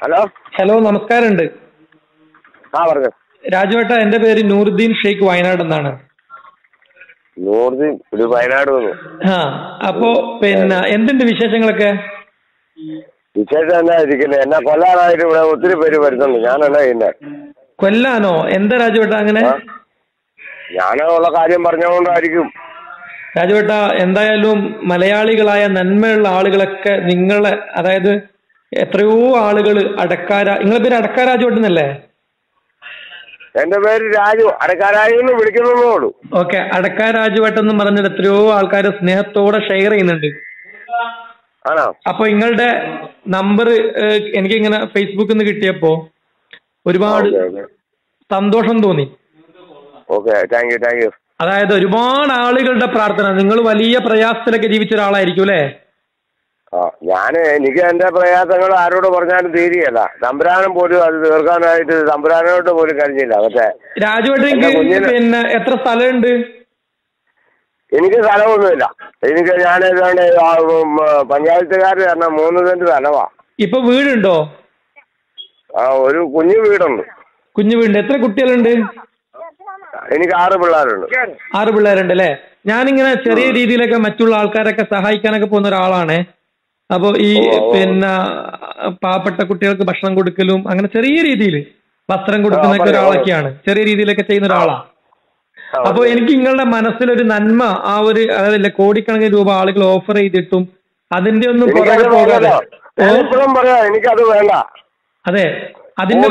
Hello hello, നമസ്കാരമുണ്ട്. പറഞ്ഞു. രാജുവേട്ട, എന്റെ പേര് നൂറുദ്ദീൻ ഷെയ്ഖ്, വയനാട് എന്നാണ്. നൂറുദ്ദീൻ, ഒരു വയനാട് വന്നു. അപ്പോ പിന്നെ എന്തുണ്ട് വിശേഷങ്ങളൊക്കെ? വിശേഷം എന്നാ ഇരിക്കുന്നത്? എന്നെ കൊല്ലാനായിട്ട് ഇവിടെ ഒത്തിരി പേര് വരുന്നുണ്ട്. ഞാനെന്നാ ചെയ്യുന്നത്? കൊല്ലാനോ? എന്താ രാജുവേട്ട അങ്ങനെ? ഞാനുള്ള കാര്യം പറഞ്ഞുകൊണ്ടായിരിക്കും. രാജുവേട്ട, എന്തായാലും മലയാളികളായ നന്മയുള്ള ആളുകളൊക്കെ നിങ്ങളെ, അതായത് എത്രയോ ആളുകൾ നിങ്ങളെ പേര് അടക്കാ രാജുവേട്ടനല്ലേ? എന്റെ പേര് രാജു, അടക്കാരായെന്ന് വിളിക്കുന്നതേ ഉള്ളൂ. ഓക്കെ, അടക്കാ രാജുവേട്ടൻ എന്ന് പറഞ്ഞിട്ട് എത്രയോ ആൾക്കാർ സ്നേഹത്തോടെ ഷെയർ ചെയ്യുന്നുണ്ട്. ആണോ? അപ്പൊ നിങ്ങളുടെ നമ്പർ എനിക്കിങ്ങനെ ഫേസ്ബുക്കിൽ നിന്ന് കിട്ടിയപ്പോ ഒരുപാട് സന്തോഷം തോന്നി. Okay, thank you. അതായത് ഒരുപാട് ആളുകളുടെ പ്രാർത്ഥന. നിങ്ങൾ വലിയ പ്രയാസത്തിലൊക്കെ ജീവിച്ച ഒരാളായിരിക്കും അല്ലേ? എനിക്ക് എന്റെ പ്രയാസങ്ങൾ ആരോട് പറഞ്ഞാലും തീരുകയല്ല. തമ്പുരാനും പോലും അത് തീർക്കാനായിട്ട് തമ്പുരാനോട്ട് പോലും കഴിഞ്ഞില്ല. പക്ഷേ രാജുവേട്ടൻ പിന്നെ എത്ര സ്ഥലമുണ്ട്? എനിക്ക് സ്ഥലമൊന്നുമില്ല. ഞാൻ ഏതാണ്ട് പഞ്ചായത്തുകാർ കാരണം 3 സെന്റ് സ്ഥലമാ. ഇപ്പൊ വീടുണ്ടോ? ഒരു കുഞ്ഞു വീടുണ്ട്. കുഞ്ഞു വീടുണ്ട്. എത്ര കുട്ടികളുണ്ട്? എനിക്ക് 6 പിള്ളേരുണ്ട്. 6 പിള്ളേരുണ്ട് അല്ലേ? ഞാനിങ്ങനെ ചെറിയ രീതിയിലൊക്കെ മറ്റുള്ള ആൾക്കാരൊക്കെ സഹായിക്കാനൊക്കെ പോകുന്ന ഒരാളാണ്. അപ്പൊ ഈ പിന്നെ പാവപ്പെട്ട കുട്ടികൾക്ക് ഭക്ഷണം കൊടുക്കലും അങ്ങനെ ചെറിയ രീതിയിൽ വസ്ത്രം കൊടുക്കുന്ന ഒരാളൊക്കെയാണ്. ചെറിയ രീതിയിലൊക്കെ ചെയ്യുന്ന ഒരാളാണ്. അപ്പൊ എനിക്ക് നിങ്ങളുടെ മനസ്സിലൊരു നന്മ, അതായത് കോടിക്കണക്കിന് രൂപ ആളുകൾ ഓഫർ ചെയ്തിട്ടും അതിന്റെ ഒന്നും പുറകെ പോകാതെ, എനിക്കത് വേണ്ട. അതെ, അതിന്റെ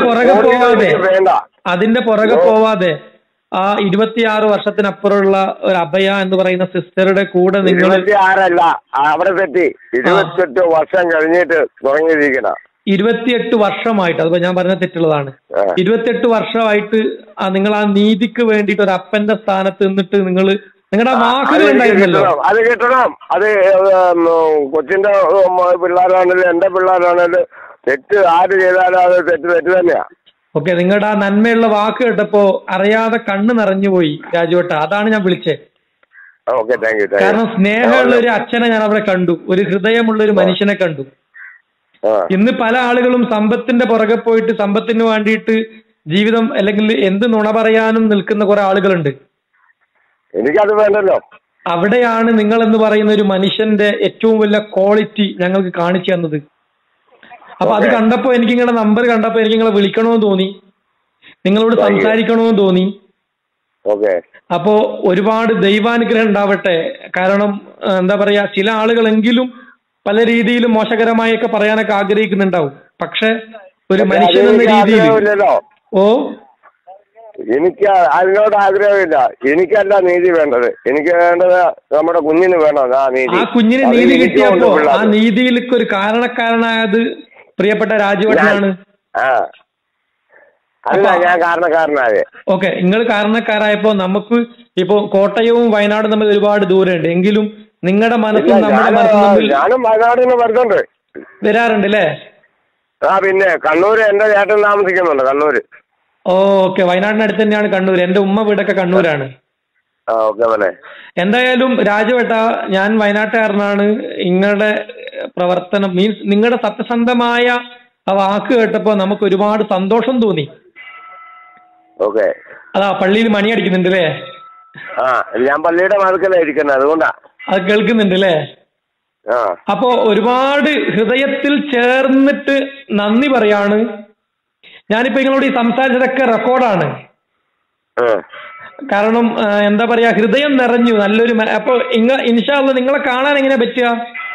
പുറകെ പോവാതെ ആ 26 വർഷത്തിനപ്പുറമുള്ള ഒരു അഭയ എന്ന് പറയുന്ന സിസ്റ്ററുടെ കൂടെ നിങ്ങൾ 26 അവിടെ തെറ്റി 28 വർഷം കഴിഞ്ഞിട്ട് തുടങ്ങിയിരിക്കണ. 28 വർഷമായിട്ട്, അതിപ്പോ ഞാൻ പറഞ്ഞ തെറ്റുള്ളതാണ്. 28 വർഷമായിട്ട് നിങ്ങൾ ആ നീതിക്ക് വേണ്ടിയിട്ട് ഒരു അപ്പന്റെ സ്ഥാനത്ത് നിന്നിട്ട് നിങ്ങളുടെ വാക്കുകൾ ഉണ്ടായിരുന്നല്ലോ. അത് കിട്ടണം. അത് കൊച്ചിന്റെ പിള്ളേരാണേലും എന്റെ പിള്ളേരാണേലും തെറ്റ് ആര് ചെയ്താലും അത് തെറ്റ് തന്നെയാ. ഓക്കെ, നിങ്ങളുടെ ആ നന്മയുള്ള വാക്ക് കേട്ടപ്പോ അറിയാതെ കണ്ണ് നിറഞ്ഞുപോയി രാജുവേട്ട. അതാണ് ഞാൻ വിളിച്ചത്. കാരണം സ്നേഹമുള്ള ഒരു അച്ഛനെ ഞാൻ അവിടെ കണ്ടു, ഒരു ഹൃദയമുള്ള ഒരു മനുഷ്യനെ കണ്ടു. ഇന്ന് പല ആളുകളും സമ്പത്തിന്റെ പുറകെ പോയിട്ട് സമ്പത്തിന് വേണ്ടിയിട്ട് ജീവിതം അല്ലെങ്കിൽ എന്ത് നുണ പറയാനും നിൽക്കുന്ന കുറെ ആളുകളുണ്ട്. എനിക്കത് വേണ്ടല്ലോ. അവിടെയാണ് നിങ്ങൾ എന്ന് പറയുന്ന ഒരു മനുഷ്യന്റെ ഏറ്റവും വലിയ ക്വാളിറ്റി ഞങ്ങൾക്ക് കാണിച്ചു തന്നത്. അപ്പൊ അത് കണ്ടപ്പോ എനിക്ക് നിങ്ങളുടെ നമ്പർ കണ്ടപ്പോ എനിക്ക് നിങ്ങളെ വിളിക്കണമെന്ന് തോന്നി, നിങ്ങളോട് സംസാരിക്കണമെന്ന് തോന്നി. അപ്പോ ഒരുപാട് ദൈവാനുഗ്രഹം ഉണ്ടാവട്ടെ. കാരണം എന്താ പറയാ, ചില ആളുകളെങ്കിലും പല രീതിയിലും മോശകരമായൊക്കെ പറയാനൊക്കെ ആഗ്രഹിക്കുന്നുണ്ടാവും. പക്ഷെ ഒരു മനുഷ്യൻ എന്ന രീതിയിൽ എനിക്ക് അതിനോട് ആഗ്രഹമില്ല. എനിക്കല്ല നീതി വേണ്ടത്. എനിക്ക് വേണ്ടത് നമ്മുടെ കുഞ്ഞിന് വേണം ആ നീതി. ആ കുഞ്ഞിന് നീതി കിട്ടിയപ്പോ ആ നീതിയിലേക്ക് ഒരു കാരണക്കാരനായത് പ്രിയപ്പെട്ട രാജുവേട്ടനാണ്. അല്ല, ഞാൻ കാരണക്കാരനായ. ഓക്കെ, നിങ്ങൾ കാരണക്കാരായപ്പോ നമുക്ക് ഇപ്പോ കോട്ടയവും വയനാടും തമ്മിൽ ഒരുപാട് ദൂരമുണ്ട്. എങ്കിലും നിങ്ങളുടെ മനസ്സും നമ്മുടെ മനസ്സും തമ്മിൽ. ഞാനും വയനാടിന് വരുന്നുണ്ട്, വരാറുണ്ട് അല്ലേ? പിന്നെ കണ്ണൂര് എന്റെ ചേട്ടൻ താമസിക്കുന്നുണ്ട്. കണ്ണൂര്. ഓക്കെ, വയനാടിനടുത്ത് തന്നെയാണ് കണ്ണൂർ. എന്റെ ഉമ്മ വീടൊക്കെ കണ്ണൂരാണ്. എന്തായാലും രാജുവേട്ട, ഞാൻ വയനാട്ടുകാരനാണ്. നിങ്ങളുടെ പ്രവർത്തനം മീൻസ് നിങ്ങളുടെ സത്യസന്ധമായ ആ വാക്ക് കേട്ടപ്പോ നമുക്ക് ഒരുപാട് സന്തോഷം തോന്നി. അതാ പള്ളിയിൽ മണി അടിക്കുന്നുണ്ട് അല്ലേ? ഞാൻ പള്ളിയുടെ മാർക്കലായിരിക്കുന്നത്, അതുകൊണ്ടാ അത് കേൾക്കുന്നുണ്ട് അല്ലേ? അപ്പോ ഒരുപാട് ഹൃദയത്തിൽ ചേർന്നിട്ട് നന്ദി പറയാണ്. ഞാനിപ്പോ നിങ്ങളോട് ഈ സംസാരിച്ചതൊക്കെ റെക്കോർഡാണ്. കാരണം എന്താ പറയാ, ഹൃദയം നിറഞ്ഞു നല്ലൊരു. അപ്പൊ ഇൻഷാ അല്ലാഹ് നിങ്ങളെ കാണാൻ എങ്ങനെ പറ്റുക?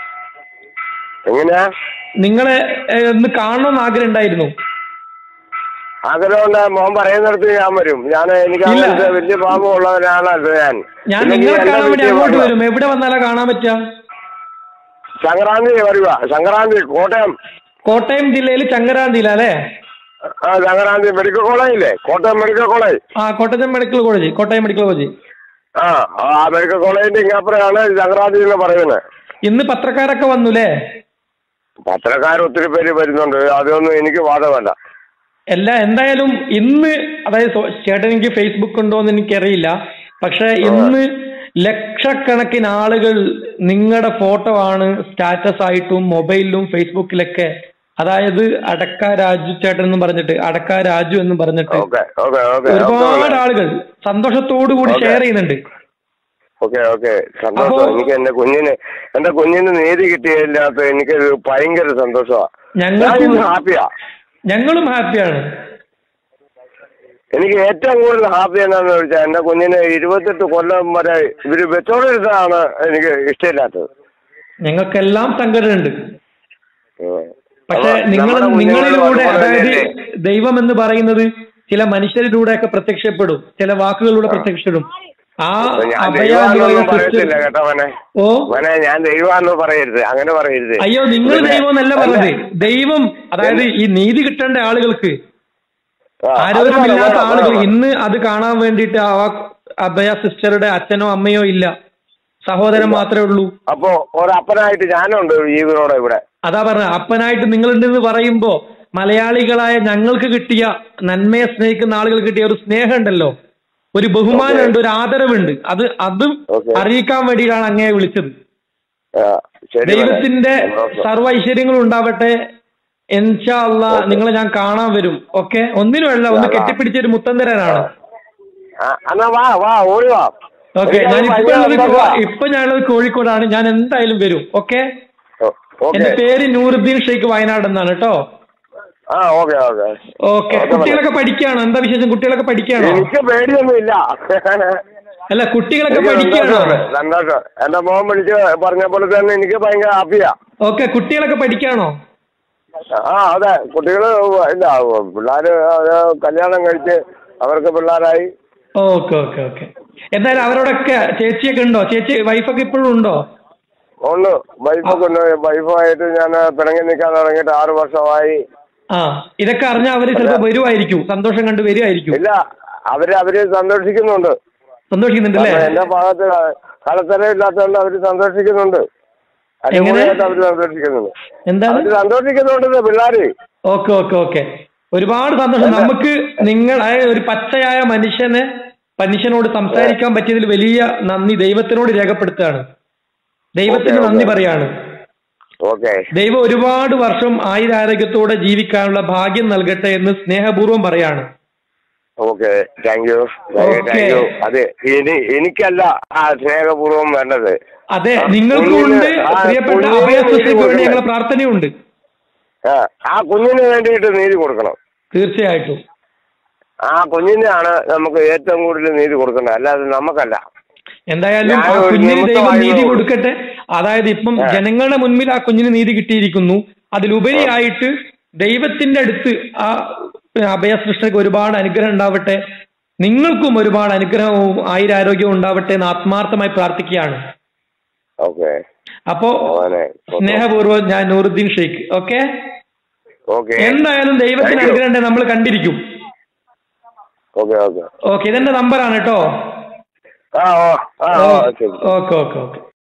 നിങ്ങളെ ഒന്ന് കാണണമെന്ന് ആഗ്രഹം ഉണ്ടായിരുന്നു. ആഗ്രഹമുണ്ട്. മോൻ പറയുന്നിടത്ത് ഞാൻ വരും. എനിക്ക് വലിയ പാപമുള്ളവനാണ് ഞാൻ നിങ്ങളെ കാണാൻ വേണ്ടി അങ്ങോട്ട് വരും. എവിടെ വന്നാലാ കാണാൻ പറ്റുക? സംക്രാന്തി വരുക. സംക്രാന്തി കോട്ടയം ജില്ലയിൽ ചങ്ങരാന്തിയിലല്ലേ? സംക്രാന്തി മെഡിക്കൽ കോളേജില്ലേ? Kottayam medical college. Kottayam medical college. ആ മെഡിക്കൽ കോളേജിന്റെ ഇങ്ങപ്പുറമാണ് സംക്രാന്തി എന്ന് പറയുന്നത്. ഇന്ന് പത്രക്കാരൊക്കെ വന്നുല്ലേ? പത്രക്കാർ ഒത്തിരി പേര് വരുന്നുണ്ട്. അതൊന്നും എനിക്ക് ബാധകമല്ല. എന്തായാലും ഇന്ന്, അതായത് ചേട്ടൻ എനിക്ക് ഫേസ്ബുക്ക് ഉണ്ടോ എന്ന് എനിക്കറിയില്ല. പക്ഷെ ഇന്ന് ലക്ഷക്കണക്കിന് ആളുകൾ നിങ്ങളുടെ ഫോട്ടോ ആണ് സ്റ്റാറ്റസ് ആയിട്ടും മൊബൈലിലും ഫേസ്ബുക്കിലൊക്കെ അതായത് അടക്ക രാജു ചേട്ടൻ എന്നും പറഞ്ഞിട്ട്, അടക്ക രാജു എന്നും പറഞ്ഞിട്ട് ഓക്കെ ഓക്കെ ഓക്കെ ഒരുപാട് ആളുകൾ സന്തോഷത്തോടു കൂടി ഷെയർ ചെയ്യുന്നുണ്ട്. ഓക്കെ ഓക്കെ സന്തോഷം. എനിക്ക് എന്റെ കുഞ്ഞിന് നീതി കിട്ടിയില്ലാത്ത എനിക്ക് ഭയങ്കര സന്തോഷമാണ്. ഞങ്ങളും ഹാപ്പിയാണ്. എനിക്ക് ഏറ്റവും കൂടുതൽ ഹാപ്പി എന്താണെന്ന് ചോദിച്ചാൽ എന്റെ കുഞ്ഞിന് 28 കൊല്ലം വരെ ഇവര് വെച്ചോണ്ടിരുന്നതാണ് എനിക്ക് ഇഷ്ടമില്ലാത്തത്. ഞങ്ങൾക്കെല്ലാം സങ്കടമുണ്ട്. പക്ഷെ നിങ്ങളിലൂടെ, അതായത് ദൈവം എന്ന് പറയുന്നത് ചില മനുഷ്യരിലൂടെയൊക്കെ പ്രത്യക്ഷപ്പെടും, ചില വാക്കുകളിലൂടെ പ്രത്യക്ഷപ്പെടും. ആ അഭയ എന്ന് പറയുന്ന കേട്ടോ മോനെ, ഞാൻ ദൈവമാണെന്ന് പറയരുത്, അങ്ങനെ പറയരുത്. അയ്യോ, നിങ്ങൾ ദൈവം എന്നല്ല പറഞ്ഞത്. ദൈവം, അതായത് ഈ നീതി കിട്ടേണ്ട ആളുകൾക്ക്, ആരോഗ്യമില്ലാത്ത ആളുകൾ ഇന്ന് അത് കാണാൻ വേണ്ടിയിട്ട് ആ അഭയ സിസ്റ്ററുടെ അച്ഛനോ അമ്മയോ ഇല്ല, സഹോദരൻ മാത്രമേ ഉള്ളൂ. അപ്പോ ഒരപ്പനായിട്ട് ഞാനുണ്ട് ജീവനോടെ ഇവിടെ. അതാ പറഞ്ഞ അപ്പനായിട്ട് നിങ്ങളുണ്ടെന്ന് പറയുമ്പോ മലയാളികളായ ഞങ്ങൾക്ക് കിട്ടിയ, നന്മയെ സ്നേഹിക്കുന്ന ആളുകൾ കിട്ടിയ ഒരു സ്നേഹം ഉണ്ടല്ലോ, ഒരു ബഹുമാനമുണ്ട്, ഒരു ആദരവുണ്ട്. അതും അറിയിക്കാൻ വേണ്ടിയിട്ടാണ് അങ്ങയെ വിളിച്ചത്. ദൈവത്തിന്റെ സർവ്വ ഐശ്വര്യങ്ങളും ഉണ്ടാവട്ടെ. ഇൻഷാ അല്ലാഹ് നിങ്ങളെ ഞാൻ കാണാൻ വരും. ഓക്കെ, ഒന്നിനുമല്ല, ഒന്ന് കെട്ടിപ്പിടിച്ചൊരു മുത്തം തരാനാണ്. ഓക്കെ, ഇപ്പൊ ഞാനുള്ളത് കോഴിക്കോടാണ്. ഞാൻ എന്തായാലും വരും. ഓക്കെ, എന്റെ പേര് നൂറുദ്ദീൻ ഷെയ്ഖ് വയനാട് എന്നാണ് കേട്ടോ. ഓക്കെ, കുട്ടികളൊക്കെ പഠിക്കുകയാണോ? എന്താ വിശേഷം? കുട്ടികളൊക്കെ പഠിക്കുകയാണോ? എനിക്ക് പേടിയൊന്നുമില്ല. അല്ല, കുട്ടികളൊക്കെ പഠിക്കുകയാണോ? സന്തോഷം. എന്റെ മോൻ വിളിച്ച് പറഞ്ഞ പോലെ തന്നെ എനിക്ക് ഭയങ്കര ഹാപ്പിയാ. ഓക്കെ, കുട്ടികളൊക്കെ പഠിക്കുകയാണോ? അതെ, കുട്ടികള് ഇല്ല, പിള്ളേര് കല്യാണം കഴിച്ച് അവർക്ക് പിള്ളേരായി. Okay okay okay. എന്തായാലും അവരോടൊക്കെ ചേച്ചിയൊക്കെ ഉണ്ടോ? ചേച്ചി വൈഫൊക്കെ ഇപ്പോഴും ഉണ്ടോ? ഉണ്ട്, വൈഫൊക്കെ ഉണ്ട്. വൈഫായിട്ട് ഞാൻ പിണങ്ങി നിൽക്കാൻ തുടങ്ങിയിട്ട് 6 വർഷമായി. ഇതൊക്കെ അറിഞ്ഞാൽ അവര് ചിലപ്പോ വരുമായിരിക്കും, സന്തോഷം കണ്ട് വരുമായിരിക്കും. ഇല്ല, അവര് സന്തോഷിക്കുന്നുണ്ട്. സന്തോഷിക്കുന്നുണ്ടല്ലേ? എന്റെ ഭാഗത്ത് കളത്തരം ഇല്ലാത്തതുകൊണ്ട് അവര് സന്തോഷിക്കുന്നുണ്ട്. അവര് സന്തോഷിക്കുന്നുണ്ട്. എന്താണ് സന്തോഷിക്കുന്നുണ്ട് പിള്ളേര്? ഓക്കെ ഓക്കെ ഓക്കെ, ഒരുപാട് സന്തോഷം. നമുക്ക് ഒരു പച്ചയായ മനുഷ്യനോട് സംസാരിക്കാൻ പറ്റിയതിൽ വലിയ നന്ദി ദൈവത്തിനോട് രേഖപ്പെടുത്തുകയാണ്. ദൈവത്തിന് നന്ദി പറയാണ്. ദൈവം ഒരുപാട് വർഷം ആയുരാരോഗ്യത്തോടെ ജീവിക്കാനുള്ള ഭാഗ്യം നൽകട്ടെ എന്ന് സ്നേഹപൂർവ്വം പറയാണ്. Okay, thank you. അതെ, എനിക്കല്ല ആ സ്നേഹപൂർവ്വം വേണ്ടത്. അതെ, നിങ്ങൾക്കുണ്ട്. പ്രിയപ്പെട്ട അഭയസിസ്റ്റർക്ക് വേണ്ടി ഞങ്ങളെ പ്രാർത്ഥനയുണ്ട്. ആ കുഞ്ഞിന് വേണ്ടിയിട്ട് നീതി കൊടുക്കണം. തീർച്ചയായിട്ടും ആ കുഞ്ഞിനാണ് നമുക്ക് ഏറ്റവും കൂടുതൽ നീതി കൊടുക്കേണ്ടത്, അല്ലാതെ നമുക്കല്ല. എന്തായാലും ആ കുഞ്ഞിന് ദൈവം നീതി കൊടുക്കട്ടെ. അതായത് ഇപ്പം ജനങ്ങളുടെ മുൻപിൽ ആ കുഞ്ഞിന് നീതി കിട്ടിയിരിക്കുന്നു. അതിലുപരിയായിട്ട് ദൈവത്തിന്റെ അടുത്ത് ആ അഭയസൃഷ്ടിക്ക് ഒരുപാട് അനുഗ്രഹം ഉണ്ടാവട്ടെ. നിങ്ങൾക്കും ഒരുപാട് അനുഗ്രഹവും ആയുരാരോഗ്യവും ഉണ്ടാവട്ടെ എന്ന് ആത്മാർത്ഥമായി പ്രാർത്ഥിക്കുകയാണ്. അപ്പോ സ്നേഹപൂർവ്വം ഞാൻ നൂറുദ്ദീൻ ഷെയ്ഖ്. ഓക്കെ, എന്തായാലും ദൈവത്തിന് അനുഗ്രഹം ഉണ്ടെങ്കിൽ നമ്മൾ കണ്ടിരിക്കും. ഓക്കെ, ഇതെന്റെ നമ്പറാണ് കേട്ടോ. Okay okay okay.